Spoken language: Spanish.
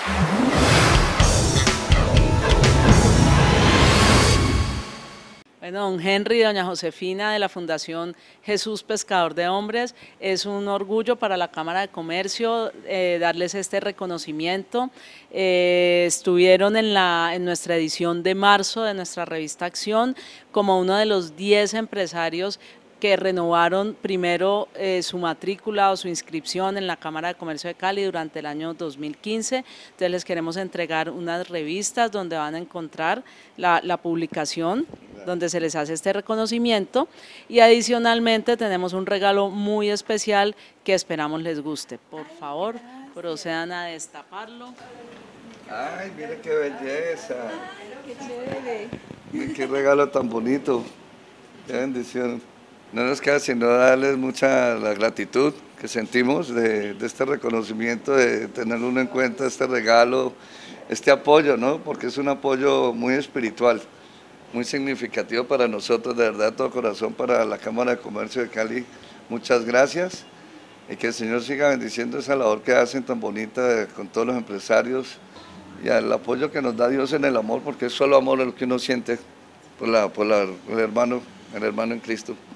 Bueno, don Henry y doña Josefina de la Fundación Jesús Pescador de Hombres, es un orgullo para la Cámara de Comercio darles este reconocimiento. Estuvieron en nuestra edición de marzo de nuestra revista Acción como uno de los 10 empresarios que renovaron primero su matrícula o su inscripción en la Cámara de Comercio de Cali durante el año 2015. Entonces les queremos entregar unas revistas donde van a encontrar la publicación donde se les hace este reconocimiento, y adicionalmente tenemos un regalo muy especial que esperamos les guste. Por favor, procedan a destaparlo. Ay, mire qué belleza. Qué chévere. Mire qué regalo tan bonito. Qué bendición. No nos queda sino darles mucha la gratitud que sentimos de este reconocimiento, de tener uno en cuenta, este regalo, este apoyo, ¿no? Porque es un apoyo muy espiritual, muy significativo para nosotros, de verdad, de todo corazón, para la Cámara de Comercio de Cali. Muchas gracias y que el Señor siga bendiciendo esa labor que hacen tan bonita con todos los empresarios y al apoyo que nos da Dios en el amor, porque es solo amor lo que uno siente por el hermano en Cristo.